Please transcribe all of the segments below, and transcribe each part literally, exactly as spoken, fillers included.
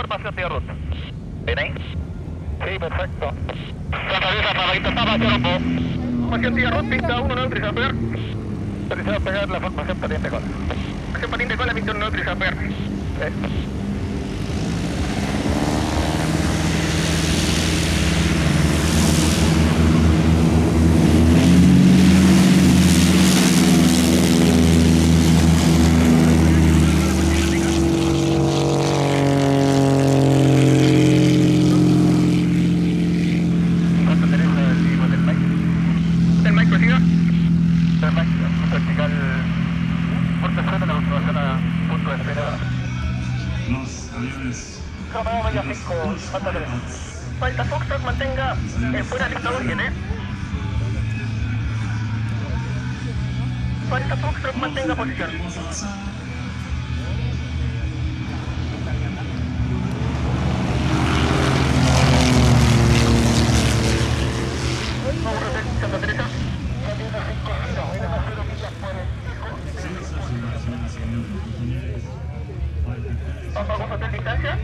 información de ruta. ¿Ven ahí? Sí, perfecto. Santa Teresa, Fabadito, Papa, Chorombo. Formación de ruta, pista uno, neutralizado, pegar. Autorizado a pegar la formación patín de cola. Formación patín de cola, pista uno, neutralizado, pegar. Eh. Falta Foxtrot, mantenga eh, fuera lista origen, eh. Falta Foxtrot, mantenga posición. Vamos a hacer Santa Teresa. Vamos a hacer distancia.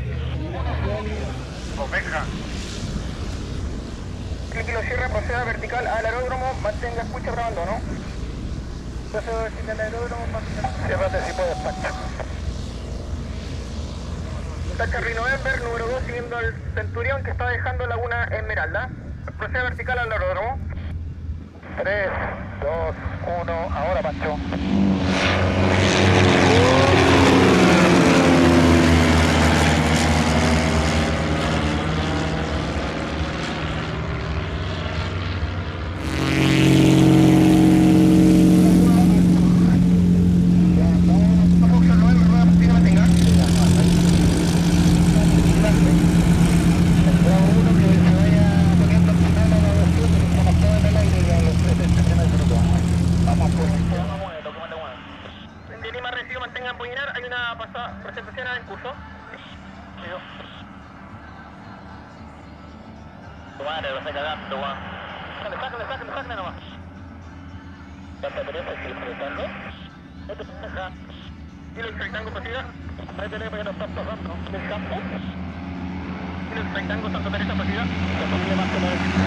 Oveja. Clique lo cierra, proceda vertical al aeródromo, mantenga escucha grabando, ¿no? Proceda vertical al aeródromo, mantenga. Cierrate si puedes, Pacha. Charlie November, número dos, siguiendo al Centurión que está dejando Laguna Esmeralda. Proceda vertical al aeródromo. tres, dos, uno, ahora Pancho. Hay una pasada presentación en curso. Tu madre, lo está cagando, weón. Sácale, sácale, sácale, sácale nomás. Santa Teresa, ¿qué le está dando? No te deja. ¿Y los rectangos pasiva? Ahí tenemos que nos están pasando del campo. ¿Y los rectangos Santa Teresa pasiva? La familia más que la